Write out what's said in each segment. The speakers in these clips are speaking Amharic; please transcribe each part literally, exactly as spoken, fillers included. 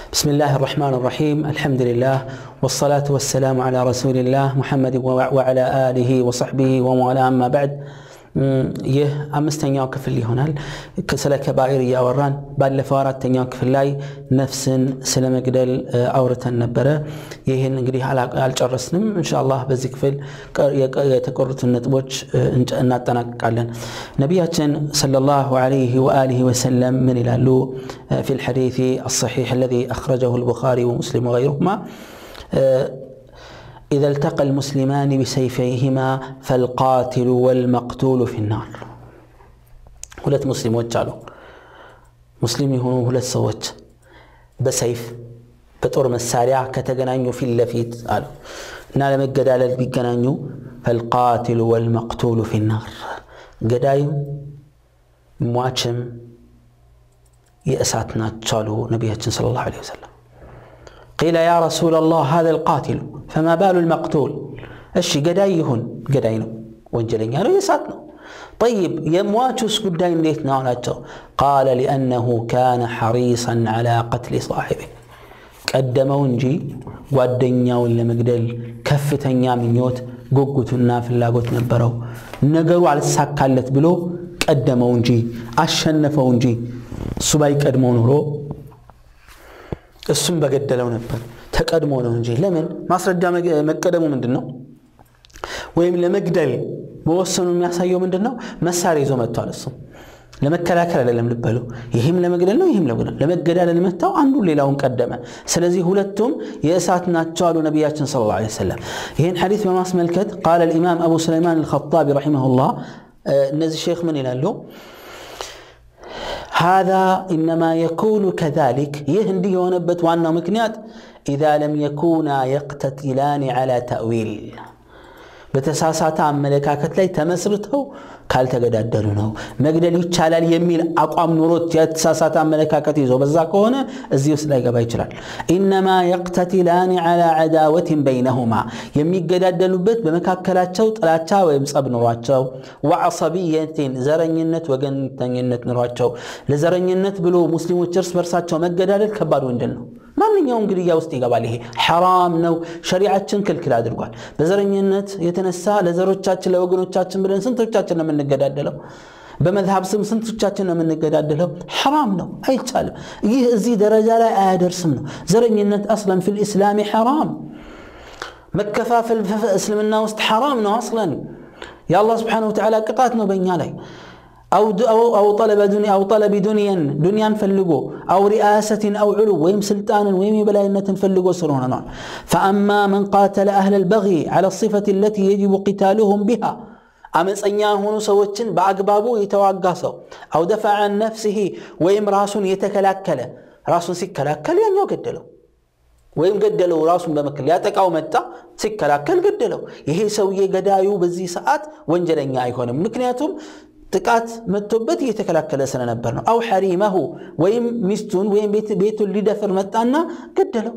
بسم الله الرحمن الرحيم. الحمد لله والصلاة والسلام على رسول الله محمد وعلى آله وصحبه ومن أما بعد. يه أمستنياك في اللي هنا كسلك كبائر يا وران بعد فارات تنياك في الله نفس سلم قدل أورة النبرة يهن نقري على الجرسنم إن شاء الله بزيك في يتكرر النتوج ناتناك علن نبياتنا صلى الله عليه وآله وسلم من الالو في الحديث الصحيح الذي أخرجه البخاري ومسلم وغيرهما: إذا التقى المسلمان بسيفيهما فالقاتل والمقتول في النار. ሁለት ሙስሊሞች አሉ ሙስሊም የሆኑ ሁለት ሰዎች በሰይፍ በጦር መሳሪያ ከተገናኙ ፊት ለፊት አሉ እና ለመገዳደል ቢገናኙ فالقاتل والمقتول في النار ገዳይም ሟችም የእሳት ናቸው አሉ ነብያችን ሰለላሁ ዐለይሂ ወሰለም። قيل يا رسول الله هذا القاتل فما بال المقتول؟ الشي قدايهن قداينه وانجلين له يساتنا. طيب يمواتوس قداين ليتنا وناتو؟ قال لأنه كان حريصا على قتل صاحبه. قدموا نجي ودنيا ولا مقدل كفتنيا من يوت قوقتنا في اللاقوت نبرو نقروا على الساكالت بلو قدموا نجي أشنفوا نجي سباي قدموا نورو السم بقدلوا نبر تقدموا له نجي لمن ما سرجع مقدموا مندنو ويم لمقدل بوصنوا የሚያሳየው ምንድነው መሳሪያ ይዞ መጥቷል እሱ ለመከላከል አይደለም ልበሉ ይሄም ለመግደል ነው ይሄም ለመግደል ለመገዳደል መጣው አንዱ ሌላውን ቀደመ ስለዚህ ሁለቱም የእሳት ናቸው አሉ ነብያችን ሰለላሁ ዐለይሂ ወሰለም። ይሄን ሐዲስ በማስመልከት قال الامام ابو سليمان الخطابي رحمه الله እነዚህ ሼክ ምን ይላሉ? هذا إنما يكون كذلك يهندي ونبت وأنه مكنيات إذا لم يكونا يقتتلان على تأويل بتساسات عن ملكاكت لي تمسرته قال تقدادلونه مقدل يتشالال يميل أقوام نورت يتساسات عن ملكاكت يزو بزاكونا الزيوس لا يقبا يتشلال. إنما يقتتلان على عداوة بينهما يمي قدادلو بيت بمكاكلاتشو تلاتشا ويمصاب نرواتشو وعصبية زرنينت وقنتنينت نرواتشو لزرنينت بلو مسلم وتشرس برساتشو مقدادل كبار وندنو ما من يوم قرية وستي قباله حرام نو شريعة كل كلا درقال بزرنينت يتنسى لزروتشاتش لوقنوتشاتش بدن سنتوتشاتش من الجدادلو بمذهب سم سنتوتشاتش من الجدادلو حرام نو أي تسالم يزي درجة لا أدر سمنو زرنينت أصلا في الإسلام حرام مكفى في الإسلام الناس حرام نو أصلا يا الله سبحانه وتعالى قطعتنا بين علي أو أو أو طلب دنيا أو طلب دنيا دنيا فلقوا أو رئاسة أو علو ويم سلطان ويم بلاينة فلقوا سرونا. فأما من قاتل أهل البغي على الصفة التي يجب قتالهم بها أمس أن يهونوا سوتشن بأقبابه يتواقصوا أو دفع عن نفسه ويم راس يتكلاكل راس سكلاكل يعني يقدلوا ويم قدلوا راس بمكل ياتك أو متى سكلاكل قدلوا يهي سوي قدايو بزي ساعات وانجلن يكون مكنياتهم تقات متوبت يتكلاكل سنه نبرنا او حريمه ويم مستون ويم بيت بيت اللي دفر متانا قدلوا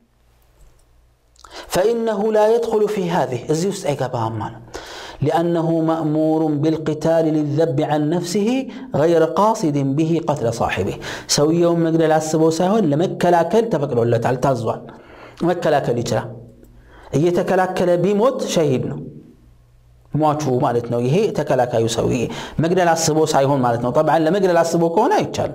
فانه لا يدخل في هذه الزيوس ايغبا مال لانه مأمور بالقتال للذب عن نفسه غير قاصد به قتل صاحبه سوي يوم مقدل عسبو ساهون لمكلاكل تفقلوا له تعال تازوان مكلاكل يجرا يتكلاكل بيموت شهيدنا مواتشو مالتنا يهي تكلاكا يسوي مقدل عصبو سايهون مالتنا طبعا لمقدل عصبو كونا يتشال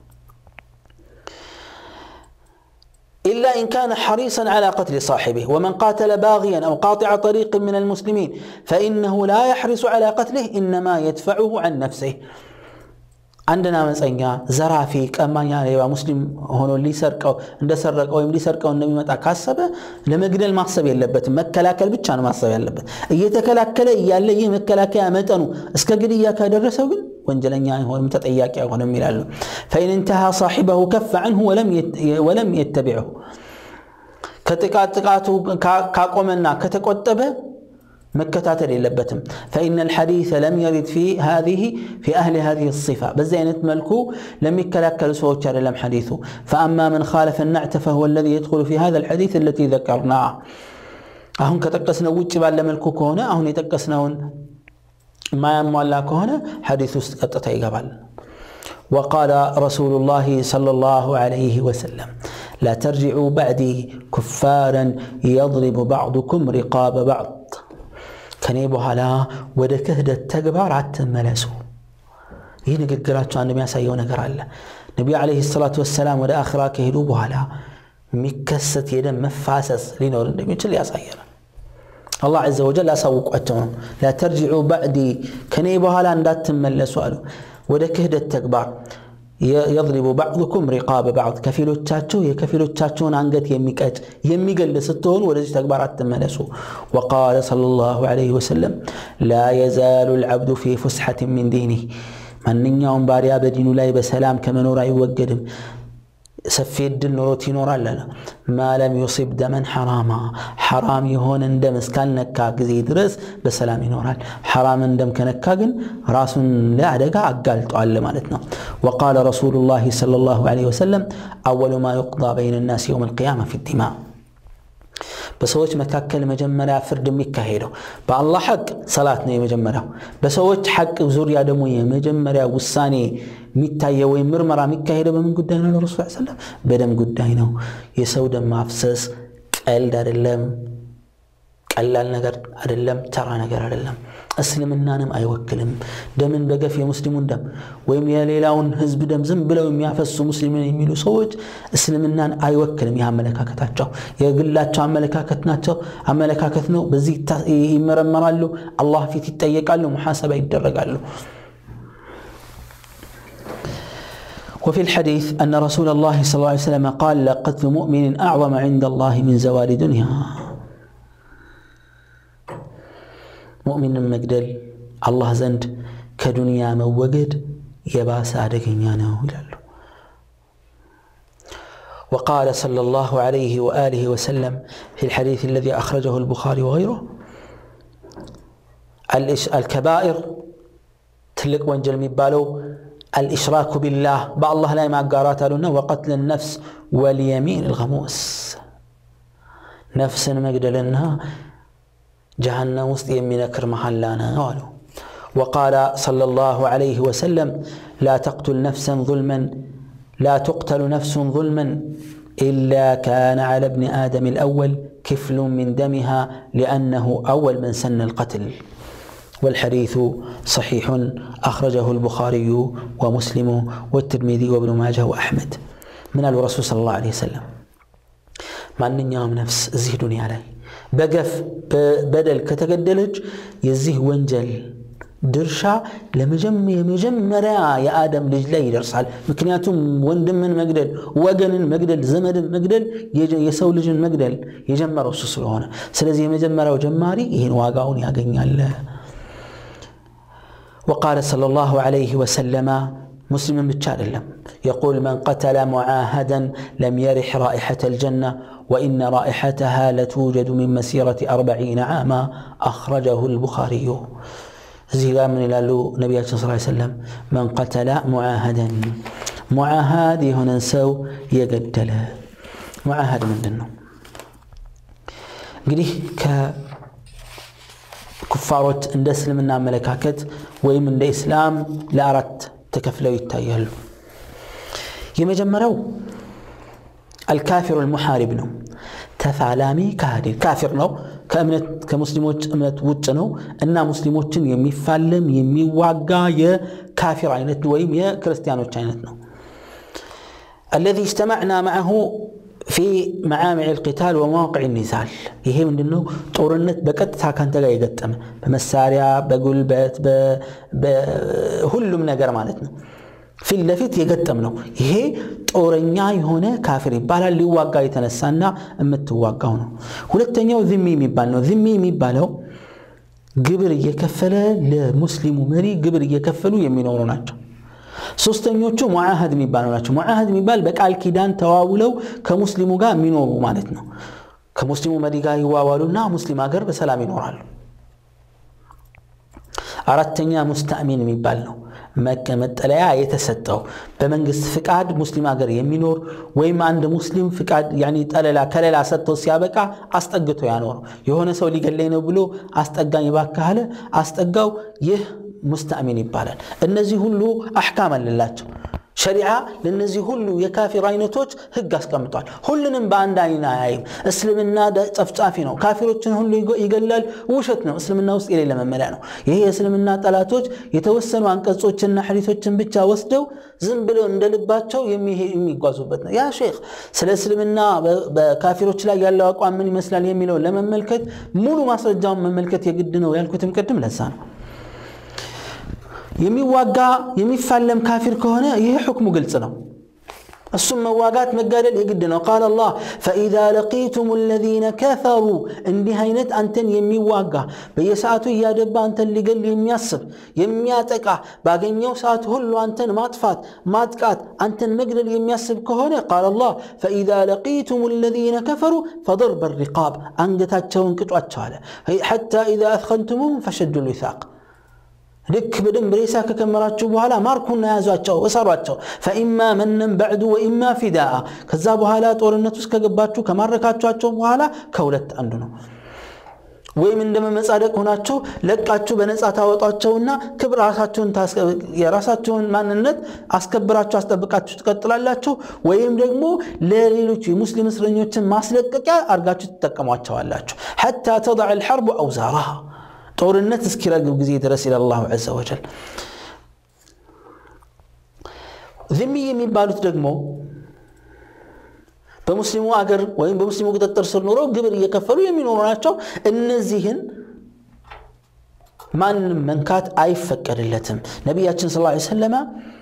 إلا إن كان حريصا على قتل صاحبه. ومن قاتل باغيا أو قاطع طريق من المسلمين فإنه لا يحرص على قتله إنما يدفعه عن نفسه. عندنا مسألة زرافي كما يعني مسلم هون اللي سرقوا عند سرقوا يوم اللي سرقوا النبي متى كسبه لما قدر المحسب يلبت مكلاكل بتشان محسب يلبت يتكلاكل يالله يمكلاك أمتنو اسكجري يا كدرسوا وانجلن يعني هو متطياك يا غنم يلالو. فإن انتهى صاحبه كف عنه ولم يت ولم يتبعه كتقاتقاتو كاقومنا كتقطبه مكتاتل يلبتم. فإن الحديث لم يرد في هذه في أهل هذه الصفة بزينة ملكو لم يكلاكل سوى لم حديثه. فأما من خالف النعت فهو الذي يدخل في هذا الحديث التي ذكرناه. أهون كتقسنا وجب على ملكو كهنا أهون يتقسنون ما يمولا كهنا حديث قطتي قبل. وقال رسول الله صلى الله عليه وسلم لا ترجعوا بعدي كفارا يضرب بعضكم رقاب بعض كنيبها لا ودكهد التكبار عتملسوا ይህ ንግግራቸው አንድ የሚያሳየው ነገር አለ ነብዩ አለይሂ ሰላቱ ወሰለም ወደ አኺራ ከሄዱ በኋላ ሚከሰት የደም መፋሰስ ሊኖር እንደሚችል ያሳያል الله عز وجل አሳውቋቸው ነው لا ترجعوا بعدي ከኔ በኋላ እንዳትመለሱ አሉ ወደ ክህደት ተግባር يضرب بعضكم رقاب بعض كفيلوቻቸው የከፊሎቻቸውን አንገት የሚቀጭ የሚገል ስትሆኑ ወደዚህ ተግባር አትመለሱ وقال صلى الله عليه وسلم لا يزال العبد في فسحة من دينه ማንኛውም ባሪያ በዲኑ ላይ በሰላም ከመኖር አይወገድም ሰፊ እድል ኖሮት ይኖራል አለ ማለም يصيب دما حراما حرام يሆን እንደም እስካልነካ ጊዜ ድረስ በሰላም ይኖራል حرام እንደም ከነካ ግን ራሱን ለአደጋ አጋልጧል ማለት ነው وقال رسول الله صلى الله عليه وسلم اول ما يقضى بين الناس يوم القيامه في الدماء በሰዎች መካከል መጀመሪያ ፍርድ የሚካሄደው በአላህ ሐቅ ሰላት ነው የመጀመሪያው በሰዎች ሐቅ ዙሪያ ደግሞ የመጀመሪያ ውሳኔ የሚታየው ወይ ምርመራ የሚካሄደው በምን ጉዳይ ነው ረሱል ሰለላሁ ዐለይሂ ወሰለም በደም ጉዳይ ነው የሰው ደም ማፍሰስ ቀልድ አይደለም ቀላል ነገር አይደለም ተራ ነገር አይደለም እስልምናንም አይወክልም ደምን በገፍ የሙስሊሙን ደም ወይም የሌላውን ህዝብ ደም ዝም ብለው የሚያፈሱ ሙስሊምን የሚሉ ሰዎች እስልምናን አይወክልም ያመለካከታቸው የግላቸው አመለካከት ናቸው አመለካከት ነው በዚህ ይመረመራሉ አላህ ፊት ይጠየቃሉ ሙሐሰባ ይደረጋሉ وفي الحديث أن رسول الله صلى الله عليه وسلم قال لقتل مؤمن أعظم عند الله من زوال دنيا مؤمن مقدل الله زند كدنيا موجد يباس عدقينيانه يلالو وقال صلى الله عليه وآله وسلم في الحديث الذي أخرجه البخاري وغيره الكبائر تلك وانجل مبالو الإشراك بالله با الله لا ما قاراتلنا وقتل النفس واليمين الغموس نفس مقدلنها جهنم وسط يمينكر محلانا قالوا وقال صلى الله عليه وسلم لا تقتل نفسا ظلما لا تقتل نفس ظلما إلا كان على ابن آدم الأول كفل من دمها لأنه أول من سن القتل والحديث صحيح أخرجه البخاري ومسلم والترمذي وابن ماجه وأحمد من الرسول صلى الله عليه وسلم ما أن يوم نفس زي دنيا عليه بقف بدل كتقدلج يزيه وانجل درشا لمجمع مجمرا يا آدم لجلي درسال مكنياتهم وندم من مقدل وقن مقدل زمد مقدل يسولج مقدل يجمر السسر هنا سلزي مجمرا وجماري يهين واقعون ياقن الله وقال صلى الله عليه وسلم مسلم بالتالي يقول من قتل معاهدا لم يرح رائحة الجنة وإن رائحتها لتوجد من مسيرة أربعين عاما أخرجه البخاري زيغا من الالو نبي صلى الله عليه وسلم من قتل معاهدا معاهد هنا نسو يقتل معاهد من دنو قريه ك كفارات عند اسلامنا ملكاكت ويم عند اسلام لا أردت تكفلوا يتايلوا يمجمروا الكافر المحارب نو تفعلامي كهدي كافر نو كأمنت كمسلموت أمنت وجنو أن مسلموتين يميفعلم يميواقع يا كافر عينت ويم يا كريستيانو عينتنا الذي اجتمعنا معه في معامع القتال ومواقع النزال يهي من انه طورنت بقطታ ካንተ ጋር ይገጠመ በመሳሪያ በጉልበት በሁሉም ነገር ማለት ነው ፊት ለፊት ይገጠም ነው ይሄ ጦረኛ የሆነ ካፊር ይባላል ሊዋጋ የተነሳና እምትዋጋው ነው ሁለተኛው ዚሚ የሚባል ነው ዚሚ የሚባለው ግብር እየከፈለ ለሙስሊሙ መሪ ግብር እየከፈሉ የሚኖሩ ናቸው ሶስተኞቹ ሙአሃድ የሚባሉ ናቸው ሙአሃድ የሚባል በቃል ኪዳን ተዋውለው ከሙስሊሙ ጋር የሚኖሩ ማለት ነው ከሙስሊሙ መሪ ጋር ይዋዋሉና ሙስሊም ሀገር በሰላም ይኖራሉ አራተኛ ሙስታሚን የሚባል ነው መቀመጠለያ የተሰጠው በመንግስት ፍቃድ ሙስሊም ሀገር የሚኖር ወይም አንድ ሙስሊም ፍቃድ ያኒ ጠለላ ከለላ ሰጥቶ ሲያበቃ አስጠግቶ ያኖር የሆነ ሰው ሊገለኝ ነው ብሎ አስጠጋኝ ባካለ አስጠጋው ይህ مستأمن يبالن النزي هلو أحكام لله شريعة للنزي هلو يكافر عينتوج هج أسكمتوال هلنن باند عين عايم اسلمنا دا تفتافينو كافروتشن هلو يقلل وشتنا اسلمنا وس إلي لما ملانو يهي اسلمنا تلاتوج يتوسنوا عن قصوتشن حديثوتشن بيتشا وسدو زنبلو اندلباتشو يمي يمي قازوبتنا يا شيخ سل اسلمنا بكافروتش لا يالله أقوام من مسلال يميلو لما ملكت مولو ماسرجاهم من ملكت يقدنو يالكوتم قدم لسانو يمي واقع يمي فعلم كافر كهنا يه حكم قلتنا السم واقعات مقالل يقدنا قال الله فإذا لقيتم الذين كفروا اندي هينت أنتن يمي واقع بيساعتو يادبا أنتن اللي قل يمياسب يمياتكا باقي يميو ساعت هلو أنتن ماتفات ماتكات أنتن مقلل يمياسب كهنا قال الله فإذا لقيتم الذين كفروا فضرب الرقاب أنقتاتشون كتواتشاله حتى إذا أثخنتموهم فشدوا الوثاق لك بدن بريسا ككمراتشو بحالا ماركونا يازواتشو وصارواتشو فإما منن بعد وإما فداء كذا بحالا طورنتوس كغباتشو كماركاتشو بحالا كولت عندنا وي من دم مصادق هوناچو ለቃችሁ በነጻ ታወጣቸውና ክብራሳቸውን የራሳቸውን ማንነት አስከብራችሁ አስጠብቃችሁ ትቀጥላላችሁ ወይም ደግሞ ለሌሎች ሙስሊም እስረኞችን ማስለቀቂያ አርጋችሁ ትጠቀሟቸዋላችሁ حتى تضع الحرب أوزارها طورنت اسكيرغب غزي درس الى الله عز وجل ذمي የሚባሉት ደግሞ በሙስሊሙ አገር ወይም በሙስሊሙ ቁጥጥር ስር ኖረው ግብር እየከፈሉ የሚኖሩ ናቸው እነዚህን ማንንም መንካት አይፈቀድለትም ነብያችን ሰለላሁ ዐለይሂ ወሰለም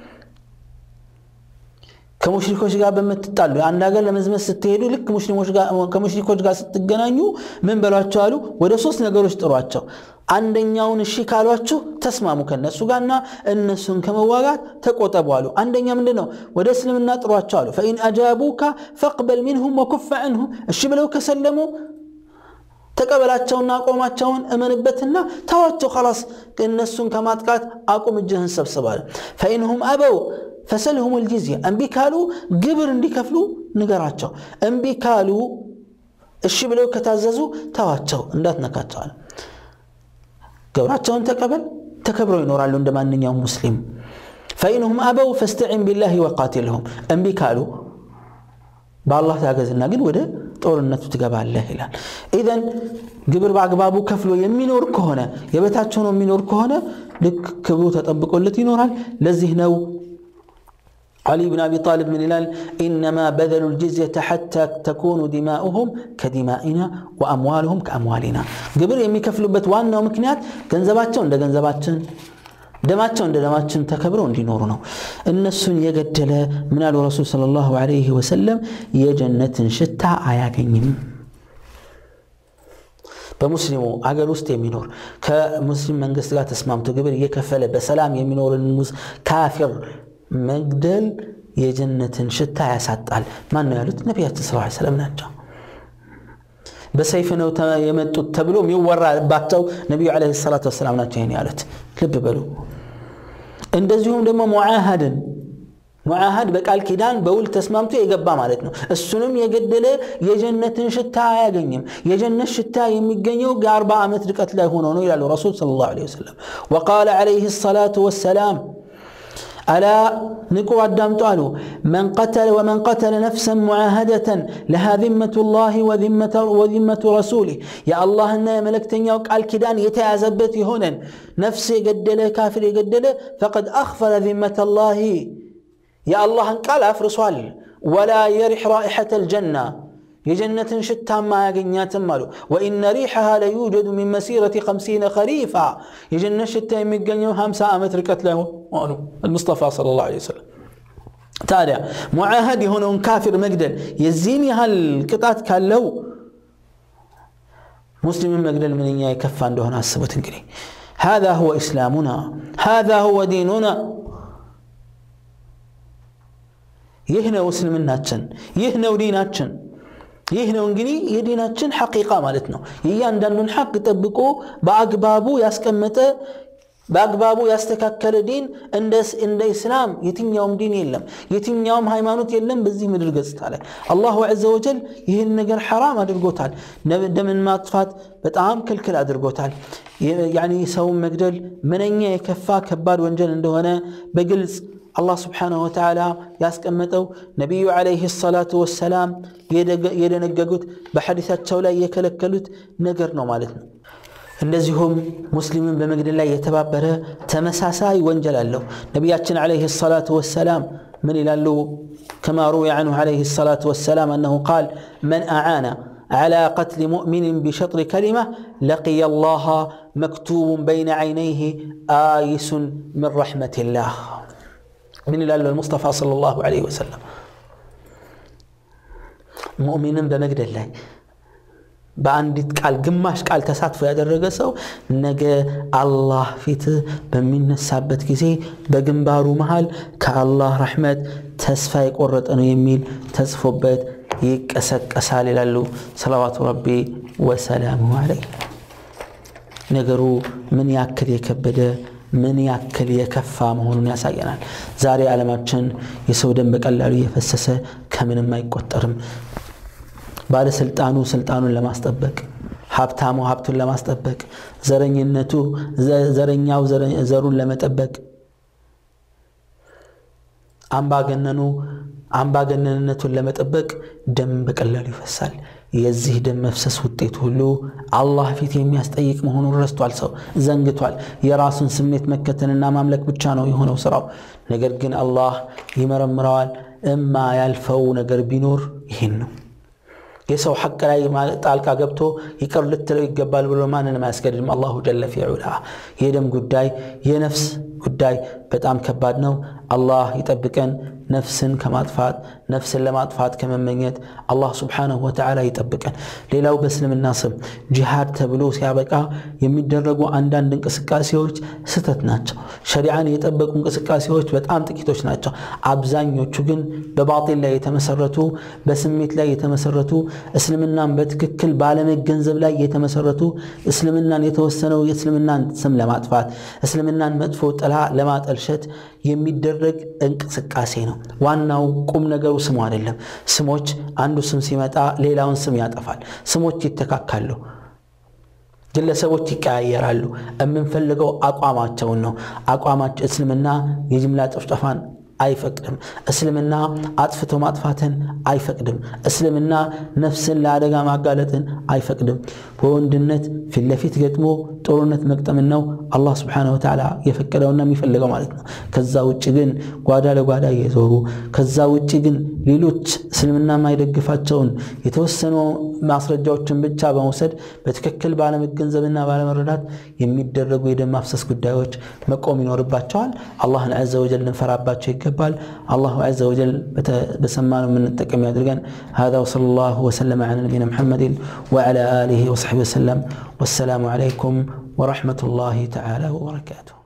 ከሙሽሪኮች ጋር በመትጣሉ አንድ ሀገር ለመዝመት ስትሄዱ ልክ ሙስሊሞች ጋር ከሙሽሪኮች ጋር ስትገናኙ ምን በሏቸው አሉ ወደ ሶስት ነገሮች ጥሯቸው አንደኛውን እሺ ካሏችሁ ተስማሙ ከነሱ ጋርና እነሱን ከመዋጋት ተቆጠቡ አሉ አንደኛ ምንድነው ወደ እስልምና ጥሯቸው አሉ فإن أجابوك فاقبل منهم وكف عنهم እሺ ብለው ከሰለሙ ተቀበላቸውና አቆማቸውን እመንበትና ተዋቸው خلاص እነሱን ከማጥቃት አቁም እጅህን ሰብስባለ فإنهم أبوا فسلهم الجزية أنبي كالو قبر اندي كفلو نقراچو أنبي كالو الشي بلو كتاززو تواچو اندات نكاتو قبراچو انت قبل تكبروا ينورالو اندما ننيا مسلم فإنهم أبوا فاستعن بالله وقاتلهم أنبي كالو بالله تاغزنا قل وده طول النتو تقبع الله إلان إذن قبر بعقبابو كفلو يمينور كهنا يبتاچونو يمينور كهنا لك كبرو تطبقو التي نورال لزهنو علي بن أبي طالب من الهلال إنما بذلوا الجزية حتى تكون دماؤهم كدمائنا وأموالهم كأموالنا قبل يمي كفلوا بتواننا ومكنيات كنزباتشون ده كنزباتشون دماتشون ده دماتشون تكبرون دي نورنا النسون يقدل من الرسول صلى الله عليه وسلم يجنة شتى آياكين بمسلمو أقل وسط يمينور كمسلم من قصدقات اسمامتو قبل يكفل بسلام يمينور المس كافر مقدل يجنة شتى يسعطال ما نيالوت النبي صلى الله عليه وسلم نجا بسيفنو يمتو تبلو ميورا باتو نبي عليه الصلاة والسلام نجا يالوت لب بلو اندزيهم دمو معاهدا معاهد بقال كيدان بقول تسمامتو يقبا مالتنا السنم يقدل يجنة شتى ياغنيم يجنة شتى يميغنيو اربع عامات ركعت لا هونو الى الرسول صلى الله عليه وسلم وقال عليه الصلاة والسلام ألا نكو عدامتو قالوا من قتل ومن قتل نفسا معاهدة لها ذمة الله وذمة وذمة رسوله يا الله إن ملكتني وقال كدان يتعذبتي هنا نفسي قدله كافر قدله فقد أخفل ذمة الله يا الله قال أفرسوال ولا يرح رائحة الجنة يجنة شتى ما يقنيات مالو وإن ريحها ليوجد من مسيرة خمسين خريفا يجنة شتى يمقنيو همسا أمتر كتله المصطفى صلى الله عليه وسلم تالي معاهدي هنا كافر مقدل يزيني هالقطعات كان له مسلم مقدل من إياه يكفى عنده هنا السبت انقري هذا هو إسلامنا هذا هو ديننا يهنا وسلمناتشن يهنا وديناتشن ይህነው እንግዲህ የዲናችን ሐቂቃ ማለት ነው እያንዳንዱን ሐቅ ተጠብቆ በአግባቡ ያስቀመጠ በአግባቡ ያስተካከለ ዲን እንደ እንደ እስላም የትኛውም ዲን የለም የትኛውም ሃይማኖት የለም በዚህ ምድር ገጽታ ላይ አላሁ ዐዘ ወጀል ይህን ነገር حرام አድርጎታል ደምን ማጥፋት በጣም ክልክል አድርጎታል ያኒ ሰው መግደል ምንኛ የከፋ ከባድ ወንጀል እንደሆነ በግልጽ الله سبحانه وتعالى ياسكمتو نبي عليه الصلاة والسلام يدنققوت بحديثات شولا يكلكلوت نقر نو مالتنا እንደዚሁም ሙስሊምን በመግደል ላይ የተባበረ ተመሳሳይ ወንጀል አለው ነብያችን አለይሂ ሰላቱ ወሰለም ምን ይላሉ كما روي عنه عليه الصلاة والسلام أنه قال من أعان على قتل مؤمن بشطر كلمة لقي الله مكتوب بين عينيه آيس من رحمة الله من إلى المصطفى صلى الله عليه وسلم مؤمن بمجد الله بانديت قال ግማሽ ቃል ተሳትፎ ያደረገ ሰው ነገ አላህ ፊት በሚነሳበት ጊዜ በግንባሩ መሃል ከአላህ ረህመት ተስፋ የቆረጠ ነው የሚል ተጽፎበት ይቀሰቀሳል ይላሉ ሰላዋቱ ረቢ ወሰላሙ ዐለይሂ ነገሩ ምን ያክል የከበደ ምን ያክል የከፋ መሆኑን ያሳየናል ዛሬ ዓለማችን የሰው ደም በቀላሉ እየፈሰሰ ከምንም አይቆጠርም ባለስልጣኑ ስልጣኑን ለማስጠበቅ ሀብታሙ ሀብቱን ለማስጠበቅ ዘረኝነቱ ዘረኛው ዘሩን ለመጠበቅ አምባገነኑ አምባገነንነቱን ለመጠበቅ ደም በቀላሉ ይፈሳል የዚህ ደም መፍሰስ ውጤት ሁሉ አላህ ፊት የሚያስጠይቅ መሆኑን ረስቷል ሰው ዘንግቷል የራሱን ስሜት መከተልና ማምለክ ብቻ ነው የሆነው ስራው ነገር ግን አላህ ይመረምረዋል እማ ያልፈው ነገር ቢኖር ይሄን ነው የሰው ሐቅ ላይ ጣልቃ ገብቶ ይቀር ልትለው ይገባል ብሎ ማንንም አያስገድድም አላሁ ጀለ ፊዑላ የደም ጉዳይ የነፍስ ጉዳይ በጣም ከባድ ነው አላህ ይጠብቀን ነፍስን ከማጥፋት ነፍስን ለማጥፋት ከመመኘት አላህ Subhanahu Wa Ta'ala ይጠብቀን ሌላው በእስልምና ስም ጂሃድ ተብሎ ሲያበቃ የሚደረጉ አንዳንድ እንቅስቃሴዎች ስተት ናቸው ሸሪዓን የጠበቁ እንቅስቃሴዎች በጣም ጥቂቶች ናቸው አብዛኞቹ ግን በባጢል ላይ የተመሰረቱ በስሜት ላይ የተመሰረቱ እስልምናን በትክክል ባለመገንዘብ ላይ የተመሰረቱ እስልምናን የተወሰነው የእስልምናን ስም ለማጥፋት እስልምናን መጥፎ ጥላ ለማጠልሸት የሚደረግ እንቅስቃሴ ነው ዋናው ቁም ነገሩ ስሙ አይደለም ስሞች አንዱ ስም ሲመጣ ሌላውን ስም ያጠፋል ስሞች ይተካካሉ ግለሰቦች ይቀያየራሉ እምንፈልገው አቋማቸው ነው አቋማቸው እስልምና የጅምላ ጭፍጨፋን አይፈቅድም እስልምና አጥፍቶ ማጥፋትን አይፈቅድም እስልምና ነፍስን ለአደጋ ማጋለጥን አይፈቅድም በወንድነት ፊት ለፊት ገጥሞ ጦርነት መቅጠም ነው አላህ Subhanahu Wa Ta'ala የፈቀደውና የሚፈልገው ማለት ነው ከዛ ውጪ ግን ጓዳ ለጓዳ እየዞሩ ከዛ ውጪ ግን ሌሎች እስልምና ማይደግፋቸውን የተወሰኑ ማስረጃዎችን ብቻ በመውሰድ በትክክል ባለመገንዘብና ባለመረዳት የሚደረጉ የደም ማፍሰስ ጉዳዮች መቆም ይኖርባቸዋል አላህን عز وجل እንፈራባቸው ይገባል አላሁ عز وجل በሰማነው ምን ተጠቀም ያድርገን هذا وصلى الله وسلم على نبينا محمد وعلى آله وصحبه وسلم والسلام عليكم ورحمة الله تعالى وبركاته